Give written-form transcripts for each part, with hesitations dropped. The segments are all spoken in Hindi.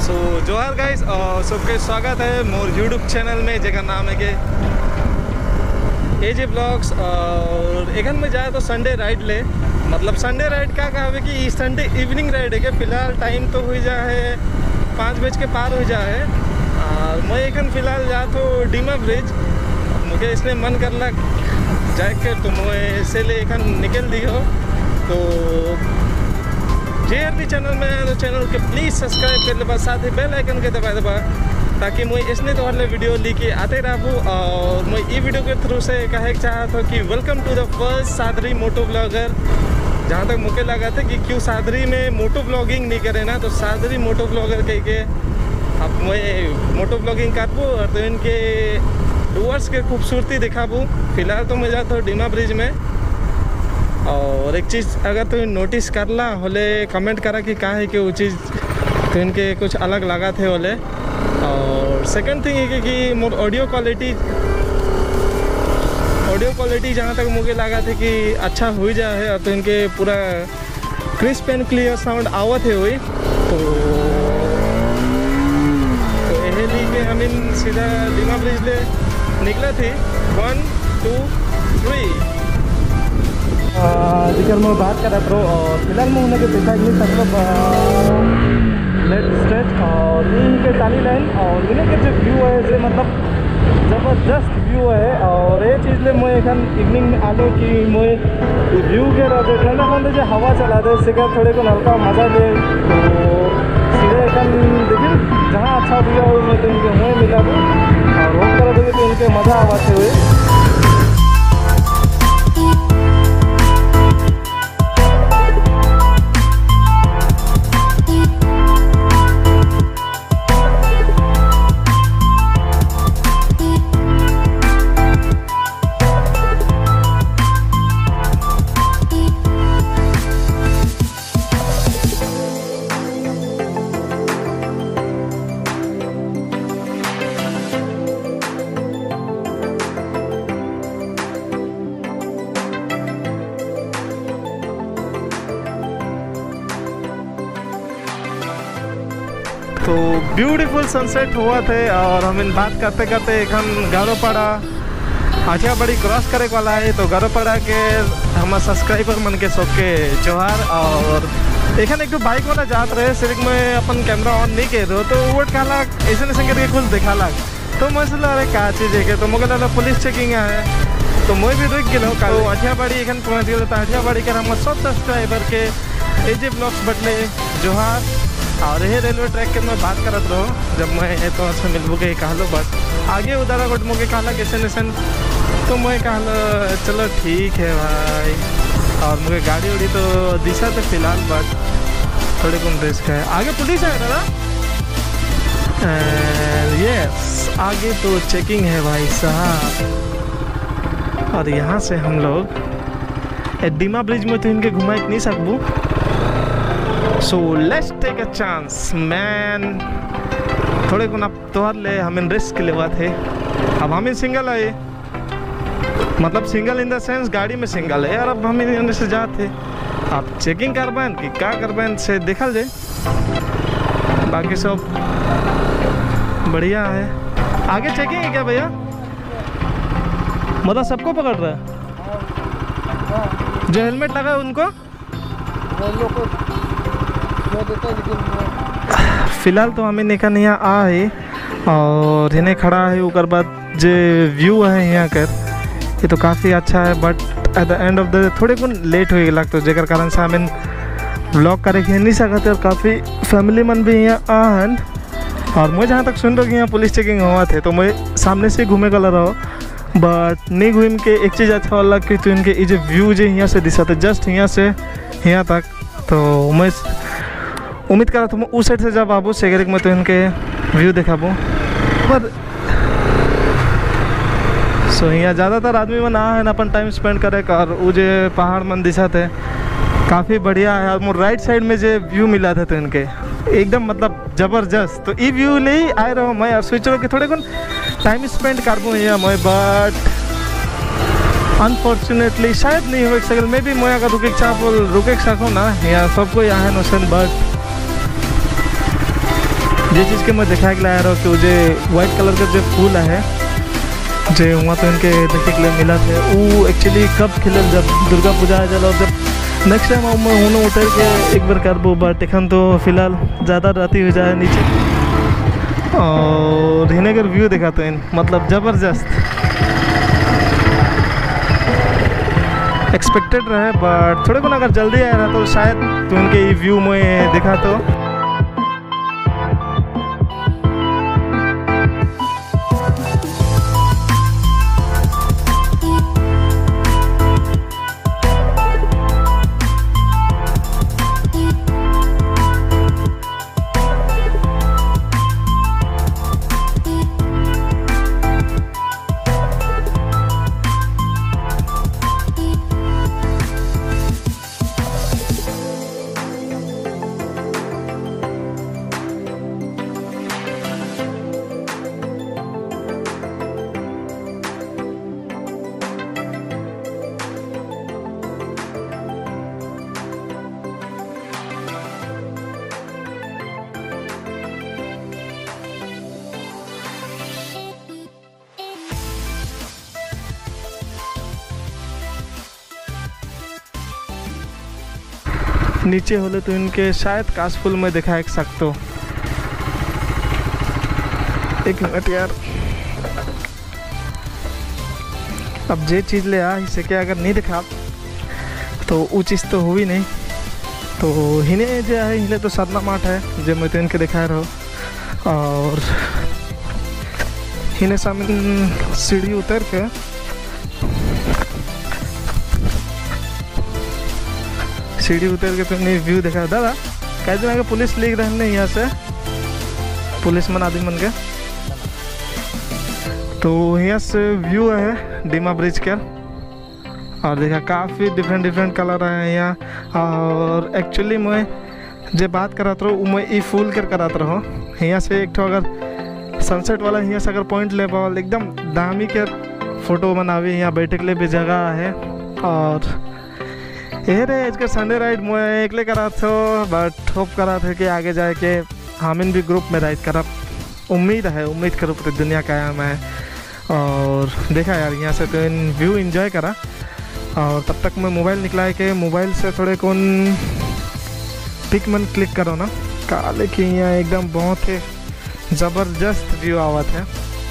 सो जोहार गाइस, सबके स्वागत है मोर यूट्यूब चैनल में जेका नाम है कि एजे ब्लॉग्स। और एखन में जाए तो संडे राइड ले, मतलब संडे राइड क्या कहे कि संडे इवनिंग राइड है कि फिलहाल टाइम तो हो जाए 5 बज के पार हो जाए। और मैं एखन फिलहाल जा तो डीमा ब्रिज, मुझे इसलिए मन करला जाए के तो मैं इसे ले एखन निकल दियो। तो JRT चैनल में तो चैनल के प्लीज़ सब्सक्राइब कर ले, साथ ही बेल आइकन के दबा दबा ताकि मैं इसने तो हर वीडियो लेके आते रहूँ। और मैं ये वीडियो के थ्रू से कहे चाहता हूँ कि welcome to the first Sadri moto blogger. जहाँ तक मुझे लगा था कि क्यों सादरी में मोटो ब्लॉगिंग नहीं करे ना, तो सादरी मोटो ब्लॉगर कह के अब मैं मोटो ब्लॉगिंग करबूँ और तो इनके डूअर्स के खूबसूरती दिखाबूँ। फिलहाल तो मैं जाता हूँ डीमा ब्रिज में। और एक चीज़ अगर तो नोटिस करला होले कमेंट करा कि क्या है कि वो चीज़ तो इनके कुछ अलग लगा थे होले। और सेकंड थिंग है कि मोर ऑडियो क्वालिटी जहाँ तक मुझे लगा था कि अच्छा हो जाए है, तो इनके पूरा क्रिस्प एंड क्लियर साउंड आवत है वही। तो यही लेके हम इन सीधा डीमा ब्रिज ले निकला थी। 1 2 3 जिक्र मैं बात कर रहा था। और फिलहाल मैं उन्हें देखा कि सब लेट स्ट्रेच और इनके टाली लाइन और इन्हें के जो व्यू है से मतलब ज़बरदस्त व्यू है। और ये चीज़ ले मैं एखन इवनिंग में आलो कि मैं व्यू के रहते ठंडा ठंडा जो हवा चला दे से थोड़े को हल्का मज़ा ले। तो सीधे एखन देखिए जहाँ अच्छा व्यू हो मैं तो इनके मुँह मिला दूँ और रोक कर देंगे तो इनके मज़ा आवाज़ हुए। तो ब्यूटीफुल सनसेट हुआ थे और हम इन बात करते करते एखन गारोपाड़ा आठियाबाड़ी क्रॉस करे वाला है। तो गारोपाड़ा के हमारे सब्सक्राइबर मन के सबके जोहार। और एखन एक बाइक वाला जात रहे सिर्फ में अपन कैमरा ऑन नहीं कर रहे तो वो कहला ऐसे नहीं करके कुछ दिखा लग। तो मैं सोचा अरे क्या चीज़ है तो मुझे लगा पुलिस चेकिंग है। तो मैं भी रुक गया तो आठियाबाड़ी एखन पहुँच गया। तो आठियाबाड़ी के हमारे सब सब्सक्राइबर के एजे ब्लॉग्स बटले जोहार। और यही रेलवे ट्रैक के मैं बात करत रहो जब मैं तो अच्छा मिलबू के कहलो बट आगे उधर गोट मुझे कहला कैसे नैसन। तो मैं कहलो चलो ठीक है भाई। और मुझे गाड़ी उड़ी तो दिशा तो फिलहाल बट थोड़े कौन रिस्क है। आगे पुलिस है दादा, यस आगे तो चेकिंग है भाई साहब। और यहाँ से हम लोग डीमा ब्रिज में तो इनके घुमा नहीं सकूँ। So let's take a chance man. थोड़े को ना तोहर ले हम इन रिस्क लेवा थे। अब हम इन सिंगल आए, मतलब सिंगल इन द सेंस गाड़ी में सिंगल है। और अब हम इन से जाते आप चेकिंग करबैन कि क्या करबैन से देखल जाए। बाकी सब बढ़िया है। आगे चेकिंग है क्या भैया? मतलब सबको पकड़ रहा है जो हेलमेट लगा है उनको? फिलहाल तो हमें निकल नहीं आ है और इन्हें खड़ा है ऊपर बाद जो व्यू है यहाँ कर ये तो काफ़ी अच्छा है। But at the end of the थोड़े को लेट हो गया तो जेकर कारण से हमें ब्लॉग करे नहीं सकते। और काफ़ी फैमिली मन भी यहाँ आन। और मैं जहाँ तक सुन रहा कि यहाँ पुलिस चेकिंग हुआ थे तो मैं सामने से घूमे गला रहा बट नहीं घूम के एक चीज़ अच्छा वाला कि तो इनके ये जो व्यू जो यहाँ से दिशा थे जस्ट यहाँ से यहाँ तक। तो मैं उम्मीद करा था मैं उस साइड से जब आबू सेगरिक में तो इनके व्यू दिखाबू। पर सो यहाँ ज़्यादातर आदमी मन आ है ना अपन टाइम स्पेंड करे और वो जो पहाड़ मन दिशा थे काफ़ी बढ़िया है। और मोर राइट साइड में जो व्यू मिला था तो इनके एकदम मतलब ज़बरदस्त। तो ये व्यू ले ही आए रहो मैं और सोच रहा कि थोड़े को टाइम स्पेंड करबूँ यहाँ मैं। बट अनफॉर्चुनेटली शायद नहीं हो सकल। मैं भी मैं अगर रुके सकूँ ना यहाँ सबको यहाँ है नोशन बट जे चीज़ के मैं देखा के लाया रहा कि वो जो वाइट कलर का जो फूल है जो वहाँ तो इनके देखे के लिए मिला थे वो एक्चुअली कब खिलल जब दुर्गा पूजा आ जाला। जब नेक्स्ट टाइम मैं होने उतर के एक बार करबो, बट एखन तो फिलहाल ज़्यादा राती हो जाए नीचे। और हिने अगर व्यू देखा तो इन मतलब ज़बरदस्त एक्सपेक्टेड रहे, बट थोड़े को अगर जल्दी आया रहा तो शायद तो इनके व्यू में देखा तो नीचे होले तो इनके शायद काशफुल में देखा एक सकते हो। एक मिनट यार, अब जे चीज़ ले आ इसे क्या अगर नहीं दिखा तो वो चीज़ तो हुई नहीं। तो हिने जो है हिले तो साधना माठ है जो मैं तो इनके दिखा रहा हूँ। और हिने सामने सीढ़ी उतर के तो नहीं व्यू देखा दादा कई दिन आगे पुलिस लिख रहे हैं यहाँ से पुलिस मन आदमी मन के। तो यहाँ से व्यू है डीमा ब्रिज के और देखा काफ़ी डिफरेंट कलर है यहाँ। और एक्चुअली मैं जो बात करात रहो मैं ई फूल कर करात रहो यहाँ से एक ठो अगर सनसेट वाला यहाँ से अगर पॉइंट ले पाओ एकदम दामी के फोटो बनावे। यहाँ बैठे के लिए भी जगह है। और ये रे आज का संडे राइड मैं एकले करा था, बट होप करा था कि आगे जाए के हमिन भी ग्रुप में राइड करा। उम्मीद करो पूरी दुनिया कायम है। और देखा यार यहाँ से तो इन व्यू एंजॉय करा। और तब तक मैं मोबाइल निकला के मोबाइल से थोड़े कौन पिक मन क्लिक करो ना का, लेकिन यहाँ एकदम बहुत ही ज़बरदस्त व्यू आवत है।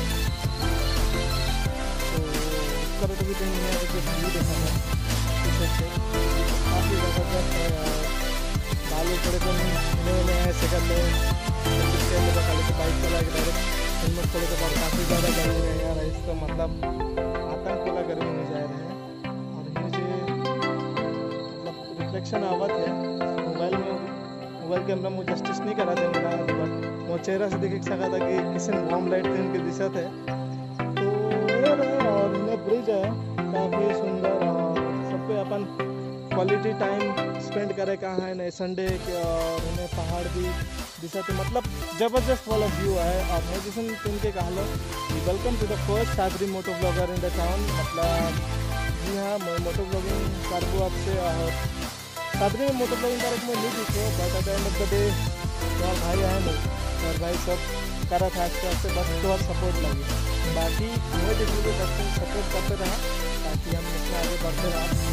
थोड़े को नए ऐसे कर ले बाइक चला के डायरेक्ट हेलमेट थोड़े के बाद काफ़ी ज़्यादा गर्मी है यार। इसका मतलब आतंक वाला गर्मी में जा रहे हैं। और मुझे मतलब रिफ्लेक्शन आवत है मोबाइल के अंदर मुझे जस्टिस नहीं करा थे मेरा, बट वो चेहरा से देख सका था कि किसी वार्म लाइट थे उनके दिशा थे। तो और इन्हें ब्रिज है काफ़ी सुंदर और सब पे अपन क्वालिटी टाइम स्पेंड करे कहाँ है नए संडे के। और उन्हें पहाड़ भी दिशा थे मतलब ज़बरदस्त वाला व्यू है। और मैं जिस इनके कहा लो welcome to the first Sadri moto blogger in the town. मतलब जी हाँ मैं मोटो ब्लॉगिंग करबू आपसे। और सादरी में मोटो ब्लॉगिंग कर मैं नहीं दिखे, but at the end of the day और भाई है नहीं और भाई सब करा था आस्ते आस्ते बस तो सपोर्ट लगी। बाकी मैं देखिए बस सपोर्ट करते रहा ताकि हम इसमें आगे बढ़ते रहा।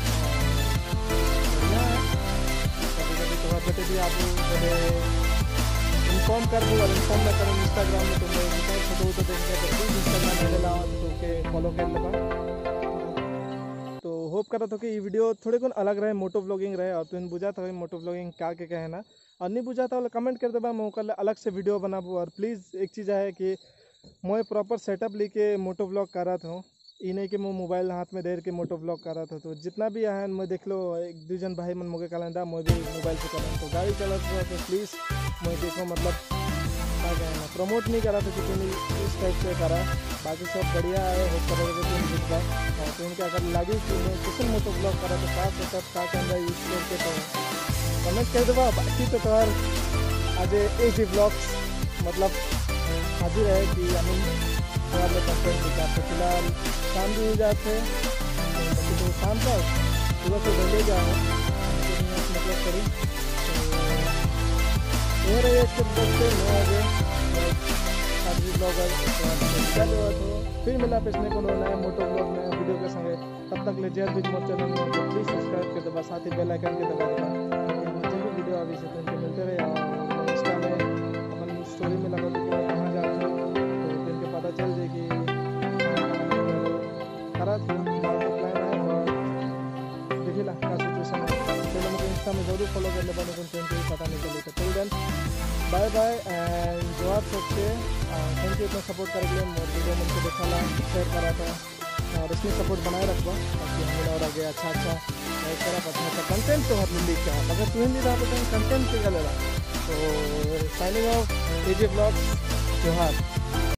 कभी भी आप इन्फॉर्म कर दूँ और इन्फॉर्म ना करूँ इंस्टाग्राम में तो मैं फोटो तो देखते तो प्लीज़ इंस्टाग्राम में लाओ तो के फॉलो कर लेगा। तो होप करा था कि ये वीडियो थोड़े कौन अलग रहे मोटो ब्लॉगिंग रहे। और तुम बुझा था मोटो ब्लॉगिंग क्या के कहना और नहीं बुझा था कमेंट कर देबा मैं कल अलग से वीडियो बनाबू। और प्लीज़ एक चीज़ है कि मैं प्रॉपर सेटअप लेके मोटो ब्लॉग कर रहा था, ये नहीं कि मैं मोबाइल हाथ में देर के मोटो ब्लॉग कर रहा था। तो जितना भी है मैं देख लो एक दो जन भाई मन मुझे कहला मैं भी मोबाइल से कर रहा हूँ। तो गाड़ी चला रहा तो प्लीज़ मैं देखो मतलब क्या कहना प्रमोट नहीं करा था कि तुम इस टाइप से करा। बाकी सब बढ़िया है होप करोगे तुम दिख रहा। और तो उनके अगर लगे कि मैं किसी मोटो ब्लॉग करा तो क्या सेटअप क्या कैमरा यूज़ करके तो कमेंट कर देगा। बाकी तो कर आज एक ही ब्लॉग्स मतलब हाजिर है कि हमें कंटेंट दिखाते। फिलहाल शाम भी हो जाते तो शाम तक सुबह से बंदे जाओ मतलब करी। तो ये रही इसके बच्चे 9 बजे आदमी ब्लॉगर तो फिर मिला पिछले को नया मोटो ब्लॉग में वीडियो के संगे। तब तक ले जय बीच मोर चैनल में प्लीज सब्सक्राइब कर दबा, साथ ही बेल आइकन के दबा देना जो भी वीडियो अभी से तुमको मिलते रहे। और इंस्टा में अपन स्टोरी में लगा कि कहाँ जाते हो तो तुमको पता चल जाए कि खरा प्लान है और देखिला क्या सिचुएशन है। चलो मुझे इंस्टा में जरूर फॉलो कर ले बने तुमको पता नहीं चलेगा। Till then bye bye and जवाब सबसे थैंक यू इतना सपोर्ट कर लिए और वीडियो में देखा शेयर करा था और इसमें सपोर्ट बनाए रखवा ताकि हमें और आगे अच्छा करा अच्छा कंटेंट तो हर मिली क्या अगर तू हिंदी रहा तो कंटेंट के गले रहा। तो साइनिंग ऑफ एजे ब्लॉग्स जोहार।